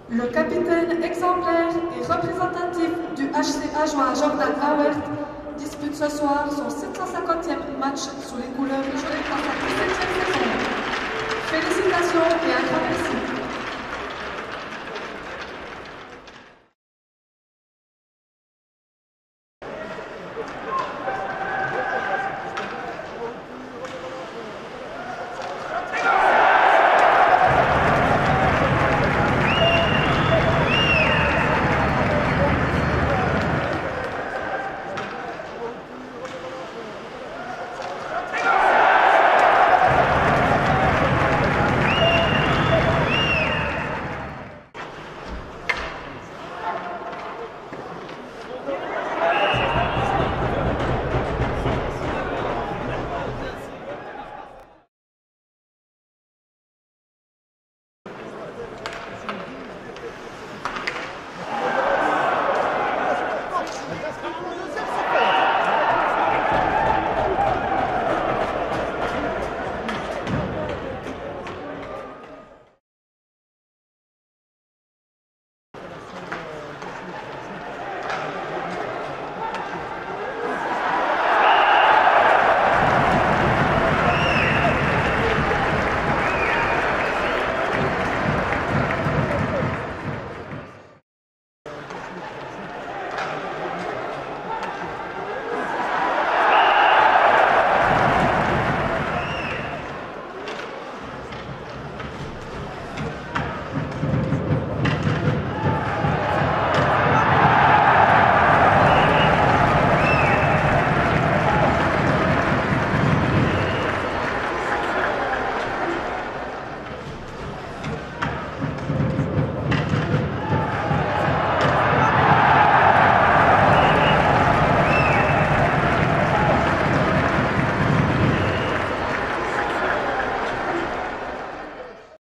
Le capitaine exemplaire et représentatif du HC Ajoie Jordan Howard dispute ce soir son 750e match sous les couleurs jaunes dans sa 17e saison. Félicitations et